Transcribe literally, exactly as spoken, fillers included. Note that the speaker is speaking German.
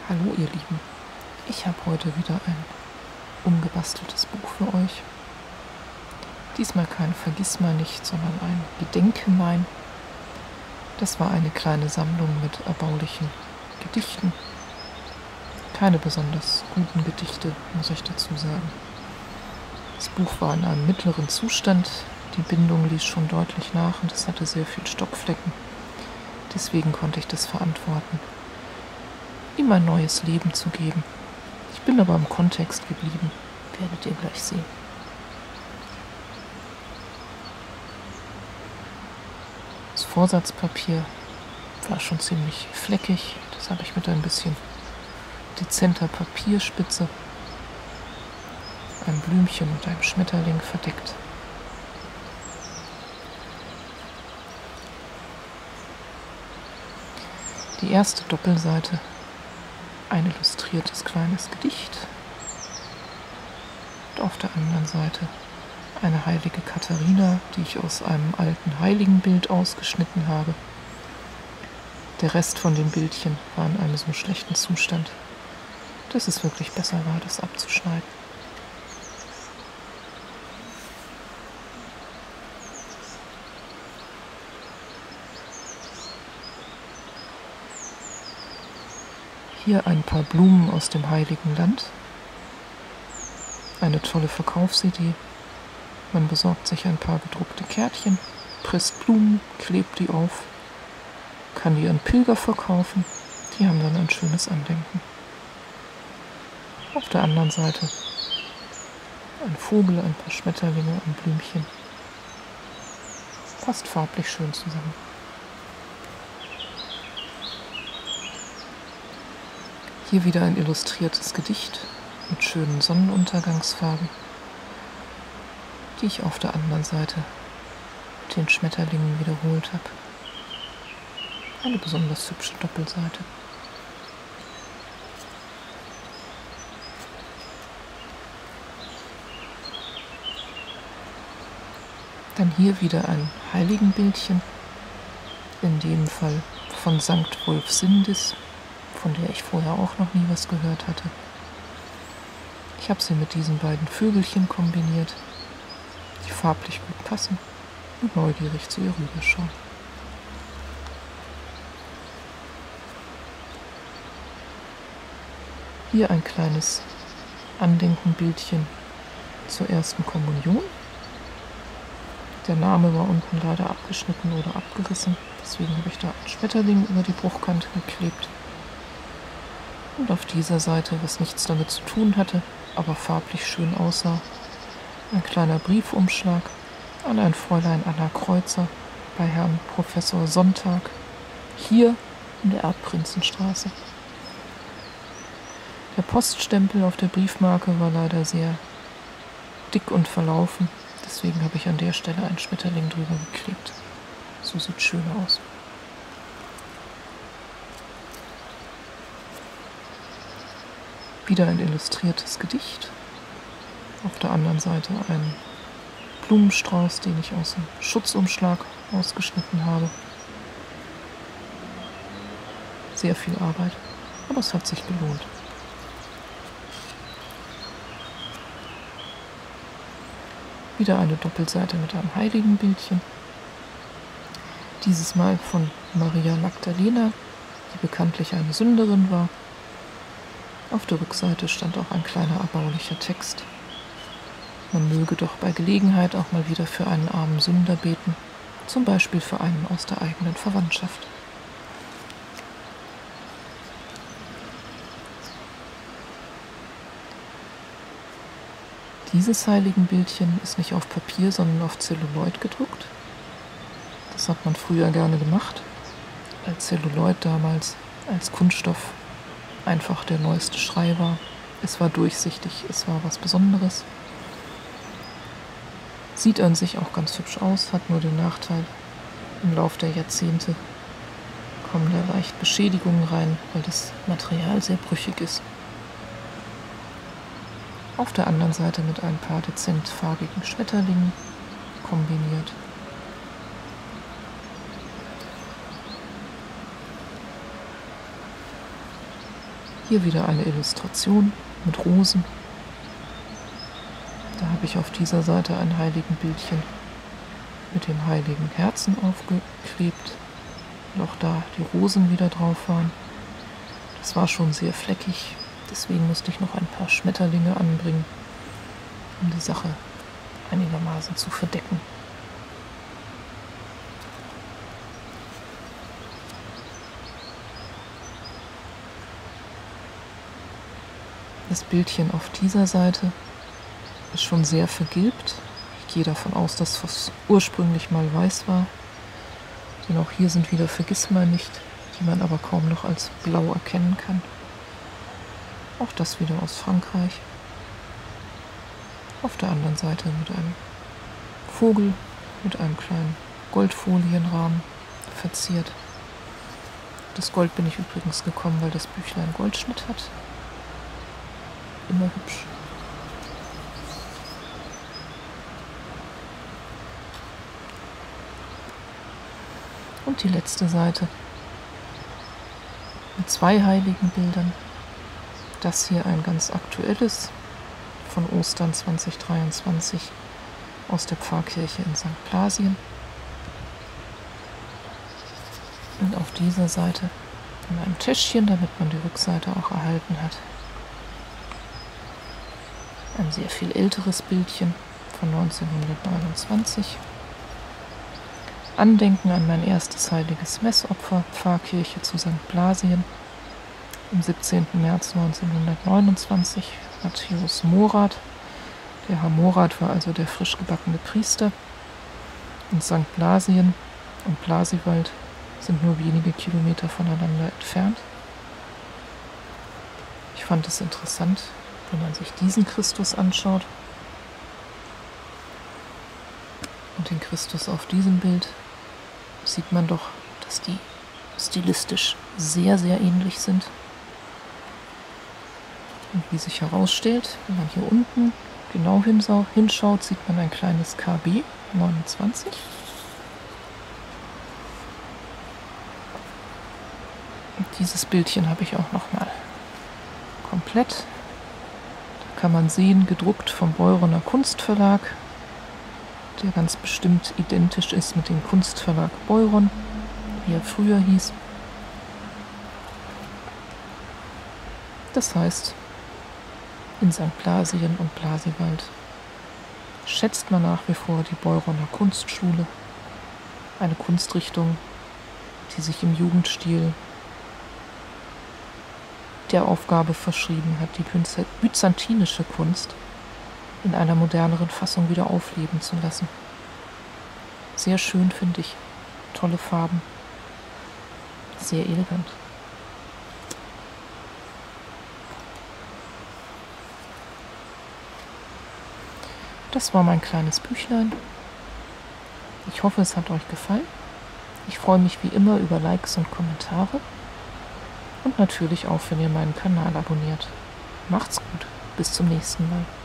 Hallo ihr Lieben, ich habe heute wieder ein umgebasteltes Buch für euch. Diesmal kein Vergissmeinnicht, sondern ein Gedenkemein. Das war eine kleine Sammlung mit erbaulichen Gedichten. Keine besonders guten Gedichte, muss ich dazu sagen. Das Buch war in einem mittleren Zustand, die Bindung ließ schon deutlich nach und es hatte sehr viel Stockflecken. Deswegen konnte ich das verantworten, ihm ein neues Leben zu geben. Ich bin aber im Kontext geblieben, werdet ihr gleich sehen. Das Vorsatzpapier war schon ziemlich fleckig, das habe ich mit ein bisschen dezenter Papierspitze, einem Blümchen und einem Schmetterling verdeckt. Die erste Doppelseite, ein illustriertes kleines Gedicht. Und auf der anderen Seite eine heilige Katharina, die ich aus einem alten Heiligenbild ausgeschnitten habe. Der Rest von den Bildchen war in einem so schlechten Zustand, dass es wirklich besser war, das abzuschneiden. Hier ein paar Blumen aus dem Heiligen Land. Eine tolle Verkaufsidee. Man besorgt sich ein paar gedruckte Kärtchen, presst Blumen, klebt die auf, kann die an Pilger verkaufen. Die haben dann ein schönes Andenken. Auf der anderen Seite ein Vogel, ein paar Schmetterlinge, ein Blümchen. Passt farblich schön zusammen. Hier wieder ein illustriertes Gedicht mit schönen Sonnenuntergangsfarben, die ich auf der anderen Seite mit den Schmetterlingen wiederholt habe. Eine besonders hübsche Doppelseite. Dann hier wieder ein Heiligenbildchen, in dem Fall von Sankt Wolfsindis, von der ich vorher auch noch nie was gehört hatte. Ich habe sie mit diesen beiden Vögelchen kombiniert, die farblich gut passen und neugierig zu ihr rüberschauen. Hier ein kleines Andenkenbildchen zur ersten Kommunion. Der Name war unten leider abgeschnitten oder abgerissen, deswegen habe ich da einen Schmetterling über die Bruchkante geklebt. Und auf dieser Seite, was nichts damit zu tun hatte, aber farblich schön aussah, ein kleiner Briefumschlag an ein Fräulein Anna Kreuzer bei Herrn Professor Sonntag, hier in der Erbprinzenstraße. Der Poststempel auf der Briefmarke war leider sehr dick und verlaufen, deswegen habe ich an der Stelle einen Schmetterling drüber geklebt. So sieht es schön aus. Wieder ein illustriertes Gedicht. Auf der anderen Seite ein Blumenstrauß, den ich aus dem Schutzumschlag ausgeschnitten habe. Sehr viel Arbeit, aber es hat sich gelohnt. Wieder eine Doppelseite mit einem Heiligenbildchen. Dieses Mal von Maria Magdalena, die bekanntlich eine Sünderin war. Auf der Rückseite stand auch ein kleiner erbaulicher Text. Man möge doch bei Gelegenheit auch mal wieder für einen armen Sünder beten, zum Beispiel für einen aus der eigenen Verwandtschaft. Dieses Heiligenbildchen ist nicht auf Papier, sondern auf Zelluloid gedruckt. Das hat man früher gerne gemacht, weil Zelluloid damals als Kunststoff einfach der neueste Schrei war. Es war durchsichtig, es war was Besonderes. Sieht an sich auch ganz hübsch aus, hat nur den Nachteil, im Laufe der Jahrzehnte kommen da leicht Beschädigungen rein, weil das Material sehr brüchig ist. Auf der anderen Seite mit ein paar dezent farbigen Schmetterlingen kombiniert. Hier wieder eine Illustration mit Rosen. Da habe ich auf dieser Seite ein Heiligenbildchen mit dem heiligen Herzen aufgeklebt. Und auch da die Rosen wieder drauf waren. Das war schon sehr fleckig, deswegen musste ich noch ein paar Schmetterlinge anbringen, um die Sache einigermaßen zu verdecken. Das Bildchen auf dieser Seite ist schon sehr vergilbt. Ich gehe davon aus, dass es ursprünglich mal weiß war. Denn auch hier sind wieder Vergissmeinnicht, die man aber kaum noch als blau erkennen kann. Auch das wieder aus Frankreich. Auf der anderen Seite mit einem Vogel mit einem kleinen Goldfolienrahmen verziert. Das Gold bin ich übrigens gekommen, weil das Büchlein Goldschnitt hat. Immer hübsch. Und die letzte Seite mit zwei heiligen Bildern. Das hier ein ganz aktuelles von Ostern zweitausenddreiundzwanzig aus der Pfarrkirche in Sankt Blasien. Und auf dieser Seite in einem Täschchen, damit man die Rückseite auch erhalten hat. Ein sehr viel älteres Bildchen von neunzehnhundertneunundzwanzig. Andenken an mein erstes heiliges Messopfer, Pfarrkirche zu Sankt Blasien. Am siebzehnten März neunzehnhundertneunundzwanzig, Matthäus Morath. Der Herr Morath war also der frisch gebackene Priester. Und Sankt Blasien und Blasiwald sind nur wenige Kilometer voneinander entfernt. Ich fand es interessant, wenn man sich diesen Christus anschaut und den Christus auf diesem Bild, sieht man doch, dass die stilistisch sehr, sehr ähnlich sind. Und wie sich herausstellt, wenn man hier unten genau hinschaut, sieht man ein kleines K B neunundzwanzig. Und dieses Bildchen habe ich auch nochmal komplett. Da kann man sehen, gedruckt vom Beuroner Kunstverlag, der ganz bestimmt identisch ist mit dem Kunstverlag Beuron, wie er früher hieß. Das heißt, in Sankt Blasien und Blasiwald schätzt man nach wie vor die Beuroner Kunstschule, eine Kunstrichtung, die sich im Jugendstil der Aufgabe verschrieben hat, die byzantinische Kunst in einer moderneren Fassung wieder aufleben zu lassen. Sehr schön, finde ich. Tolle Farben. Sehr elegant. Das war mein kleines Büchlein. Ich hoffe, es hat euch gefallen. Ich freue mich wie immer über Likes und Kommentare. Und natürlich auch, wenn ihr meinen Kanal abonniert. Macht's gut. Bis zum nächsten Mal.